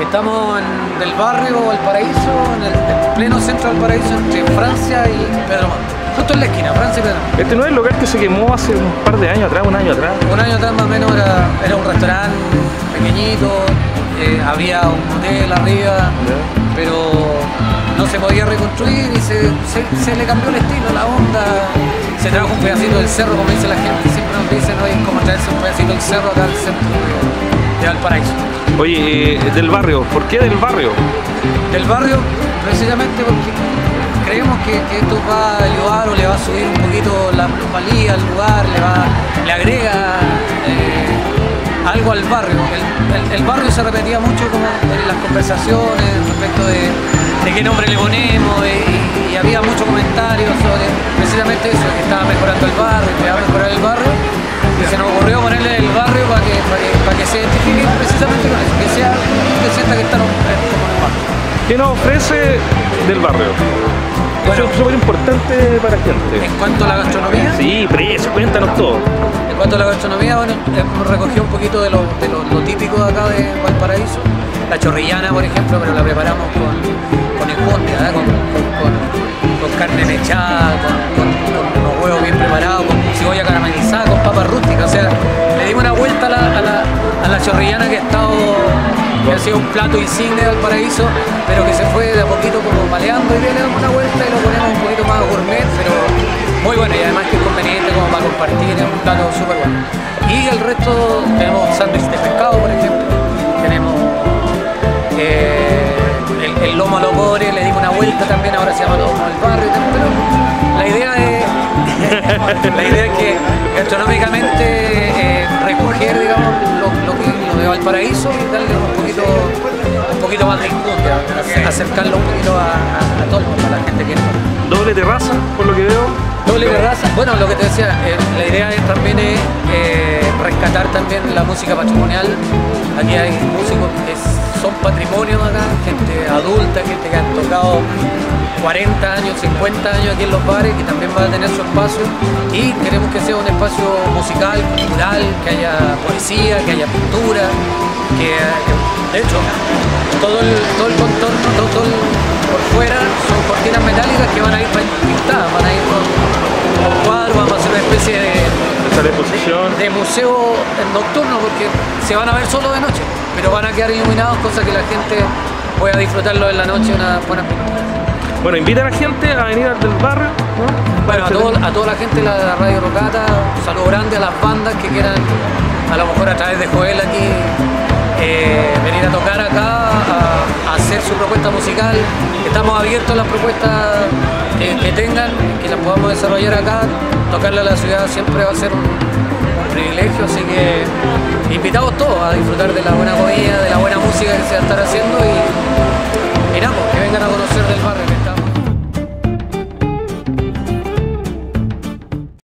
Estamos en del barrio Valparaíso, en el pleno centro de Valparaíso, entre Francia y Pedemonte. Justo en la esquina, Francia y Pedemonte. Este no es el local que se quemó hace un par de años atrás, un año atrás. Un año atrás más o menos era un restaurante pequeñito, había un hotel arriba, pero no se podía reconstruir y se le cambió el estilo, la onda. Se trajo un pedacito del cerro, como dice la gente, siempre nos dicen, oye, es como traerse un pedacito del cerro acá al centro de Valparaíso. Oye, del barrio, ¿por qué del barrio? Del barrio, precisamente porque creemos que esto va a ayudar o le va a subir un poquito la plusvalía al lugar, le agrega algo al barrio. El barrio se repetía mucho como en las conversaciones respecto de qué nombre le ponemos y había muchos comentarios sobre precisamente eso, que estaba mejorando el barrio, que iba a mejorar el barrio, y se nos ocurrió ponerle el barrio para que se identifique precisamente con eso, que sienta que están como en el barrio. ¿Qué nos ofrece del barrio? Bueno, eso es súper importante para la gente. En cuanto a la gastronomía. Sí, precio, cuéntanos todo. En cuanto a la gastronomía, bueno, hemos recogido un poquito de lo típico de acá de Valparaíso. La chorrillana, por ejemplo, pero la preparamos con enjundia, con carne mechada, con unos huevos bien preparados, con cebolla caramelizada, con papas rústicas. O sea, le dimos una vuelta a la chorrillana que ha sido un plato insigne de Valparaíso, pero que se fue de a poquito como maleando, y le damos una vuelta y lo ponemos un poquito más gourmet, pero muy bueno, y además que es conveniente como para compartir, es un plato súper bueno. Y el resto tenemos sándwich de pescado, por ejemplo, tenemos el lomo a los pobres, le dimos una vuelta también, ahora se llama lomo al barrio, pero la idea es que gastronómicamente recoger, digamos, lo de Valparaíso y darle un poquito más de enjundia, acercarlo un poquito a todo el mundo, a la gente que no. Doble terraza, por lo que veo. Doble terraza. Bueno, lo que te decía, la idea también es rescatar también la música patrimonial. Aquí hay músicos que son patrimonio acá, gente adulta, gente que han tocado 40 años, 50 años aquí en los bares, que también va a tener su espacio, y queremos que sea un espacio musical, cultural, que haya poesía, que haya pintura, que de hecho todo el contorno, todo por fuera son cortinas metálicas que van a ir pintadas, van a ir con cuadros, vamos a hacer una especie de museo nocturno, porque se van a ver solo de noche, pero van a quedar iluminados, cosa que la gente pueda disfrutarlo en la noche, una buena pintura. Bueno, invita a la gente a venir del barrio, ¿no? Bueno, a toda la gente de la Radio Rocata, un saludo grande a las bandas que quieran, a lo mejor a través de Joel aquí, venir a tocar acá, a hacer su propuesta musical. Estamos abiertos a las propuestas que tengan, que las podamos desarrollar acá. Tocarle a la ciudad siempre va a ser un privilegio, así que invitados todos a disfrutar de la buena comida, de la buena música que se va a estar haciendo, y nada, que vengan a conocer del barrio.